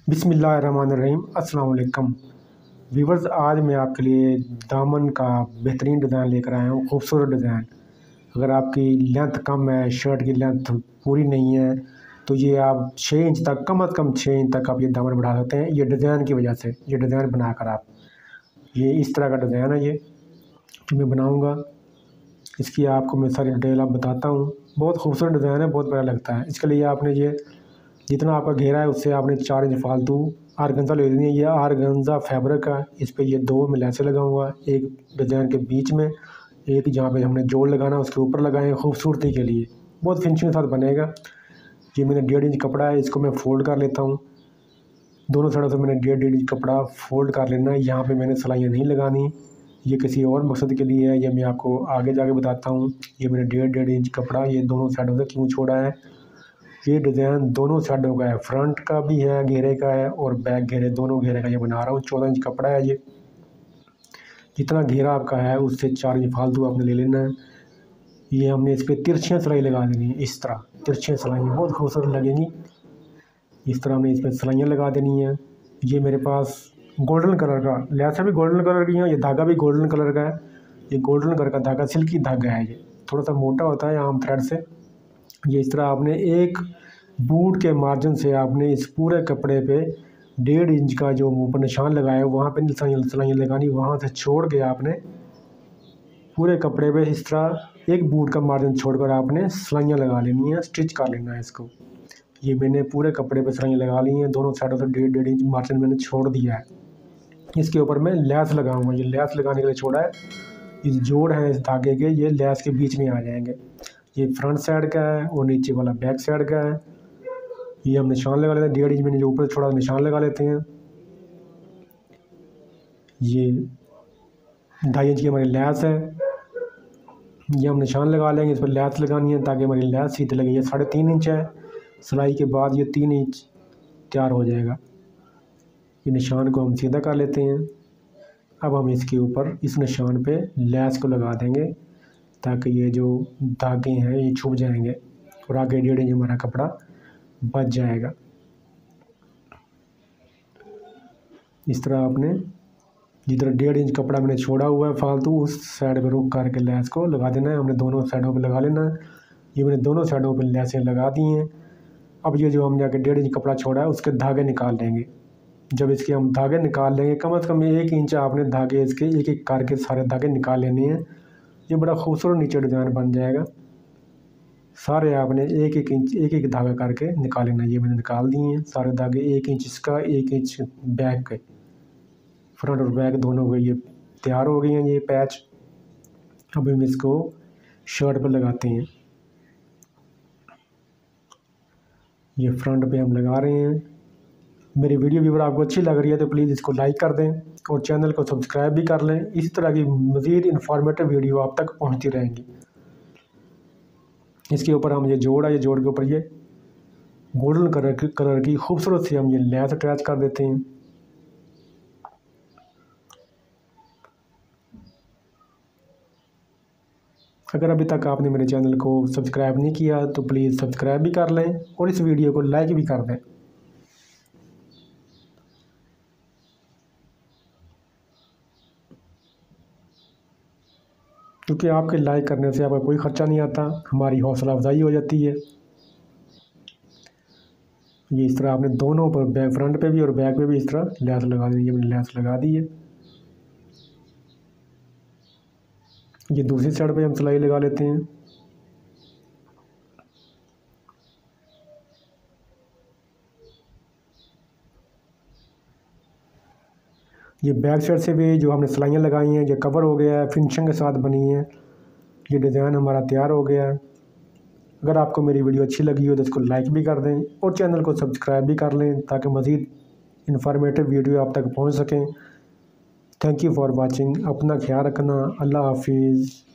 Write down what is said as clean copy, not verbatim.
बिस्मिल्लाहिर्रहमानिर्रहीम अस्सलाम वालेकुम व्यूवर्स। आज मैं आपके लिए दामन का बेहतरीन डिज़ाइन लेकर आया हूँ, खूबसूरत डिज़ाइन। अगर आपकी लेंथ कम है, शर्ट की लेंथ पूरी नहीं है, तो ये आप 6 इंच तक, कम से कम 6 इंच तक आप ये दामन बढ़ा सकते हैं। ये डिज़ाइन की वजह से, ये डिज़ाइन बनाकर आप, ये इस तरह का डिज़ाइन है ये जो मैं बनाऊँगा। इसकी आपको मैं सारी डिटेल आप बताता हूँ। बहुत खूबसूरत डिज़ाइन है, बहुत प्यारा लगता है। इसके लिए आपने ये जितना आपका घेरा है उससे आपने 4 इंच फालतू आरगंजा ले लेनी है। ये आरगंजा फैब्रिक का, इस पे ये 2 मैं लेसें लगाऊंगा, एक डिज़ाइन के बीच में, एक जहाँ पे हमने जोड़ लगाना उसके ऊपर लगाएं खूबसूरती के लिए, बहुत फिनिशिंग के साथ बनेगा। ये मैंने 1.5 इंच कपड़ा है, इसको मैं फोल्ड कर लेता हूँ। दोनों साइडों से मैंने 1.5 इंच कपड़ा फोल्ड कर लेना है। यहाँ पर मैंने सिलाइयाँ नहीं लगानी, ये किसी और मकसद के लिए है, ये मैं आपको आगे जाके बताता हूँ। ये मैंने 1.5 इंच कपड़ा ये दोनों साइडों से क्यों छोड़ा है। ये डिज़ाइन दोनों साइडों का है, फ्रंट का भी है, घेरे का है, और बैक घेरे, दोनों घेरे का ये बना रहा हूँ। 14 इंच कपड़ा है ये। जितना घेरा आपका है उससे 4 इंच फालतू आपने ले लेना है। ये हमने इस पर तिरछियाँ सिलाई लगा देनी है, इस तरह तिरछियाँ सिलाइयाँ बहुत खूबसूरत लगेंगी। इस तरह हमने इस पर सिलाइयाँ लगा देनी है। ये मेरे पास गोल्डन कलर का लेस भी गोल्डन कलर की है, ये धागा भी गोल्डन कलर का है। ये गोल्डन कलर का धागा सिल्की धागा है, ये थोड़ा सा मोटा होता है आम थ्रेड से। ये इस तरह आपने एक बूट के मार्जिन से आपने इस पूरे कपड़े पे 1.5 इंच का जो ऊपर निशान लगाया है वहाँ पे सिलाइयाँ लगानी, वहाँ से छोड़ के आपने पूरे कपड़े पे इस तरह एक बूट का मार्जिन छोड़कर आपने सिलाइयाँ लगा लेनी है, स्टिच कर लेना है इसको। ये मैंने पूरे कपड़े पे सिलाइयाँ लगा ली हैं, दोनों साइडों से 1.5 इंच मार्जिन मैंने छोड़ दिया है। इसके ऊपर मैं लेस लगाऊंगा। ये लेस लगाने के लिए छोड़ा है, इस जोड़ है इस धागे के, ये लेस के बीच में आ जाएंगे। ये फ्रंट साइड का है और नीचे वाला बैक साइड का है। ये हम निशान लगा लेते हैं, 1.5 इंच मैंने जो ऊपर छोड़ा निशान लगा लेते हैं। ये 2.5 इंच की हमारी लेस है, ये हम निशान लगा लेंगे। इस पर लेस लगानी है ताकि हमारी लेस सीधी लगे। ये 3.5 इंच है, सिलाई के बाद ये 3 इंच तैयार हो जाएगा। ये निशान को हम सीधा कर लेते हैं। अब हम इसके ऊपर इस निशान पे लेस को लगा देंगे ताकि ये जो धागे हैं ये छुप जाएंगे और आगे 1.5 इंच हमारा कपड़ा बच जाएगा। इस तरह आपने जिधर 1.5 इंच कपड़ा मैंने छोड़ा हुआ है फालतू, उस साइड पे रुक करके लेस को लगा देना है। हमने दोनों साइडों पे लगा लेना है। ये मैंने दोनों साइडों पे लेसें लगा दी हैं। अब ये जो हमने आगे 1.5 इंच कपड़ा छोड़ा है उसके धागे निकाल लेंगे। जब इसके हम धागे निकाल लेंगे, कम से कम 1 इंच आपने धागे इसके एक एक करके सारे धागे निकाल लेने हैं। ये बड़ा खूबसूरत नीचे डिज़ाइन बन जाएगा। सारे आपने एक एक धागा करके निकाल लेना। ये मैंने निकाल दिए हैं सारे धागे, 1 इंच इसका, 1 इंच बैक के, फ्रंट और बैक दोनों के ये तैयार हो गए हैं ये पैच। अब हम इसको शर्ट पर लगाते हैं। ये फ्रंट पे हम लगा रहे हैं। मेरी वीडियो व्यूवर आपको अच्छी लग रही है तो प्लीज़ इसको लाइक कर दें और चैनल को सब्सक्राइब भी कर लें। इस तरह की मज़ीद इन्फॉर्मेटिव वीडियो आप तक पहुंचती रहेंगी। इसके ऊपर हम ये जोड़ है, ये जोड़ के ऊपर ये गोल्डन कलर की खूबसूरत सी हम ये लेस अटैच कर देते हैं। अगर अभी तक आपने मेरे चैनल को सब्सक्राइब नहीं किया तो प्लीज़ सब्सक्राइब भी कर लें और इस वीडियो को लाइक भी कर दें। क्योंकि आपके लाइक करने से आपका कोई ख़र्चा नहीं आता, हमारी हौसला अफजाई हो जाती है। ये इस तरह आपने दोनों पर, बैक फ्रंट पे भी और बैक पे भी इस तरह लेस लगा दी। ये मैंने लेस लगा दी है। ये दूसरी साइड पे हम सिलाई लगा लेते हैं। ये बैक साइड से भी जो हमने सिलाइयाँ लगाई हैं ये कवर हो गया है, फिनिशिंग के साथ बनी है। ये डिज़ाइन हमारा तैयार हो गया है। अगर आपको मेरी वीडियो अच्छी लगी हो तो इसको लाइक भी कर दें और चैनल को सब्सक्राइब भी कर लें ताकि मज़ीद इन्फॉर्मेटिव वीडियो आप तक पहुंच सकें। Thank you for watching. अपना ख्याल रखना। अल्लाह हाफिज़।